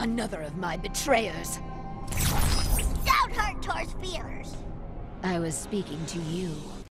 Another of my betrayers. Don't hurt Tor's feelers. I was speaking to you.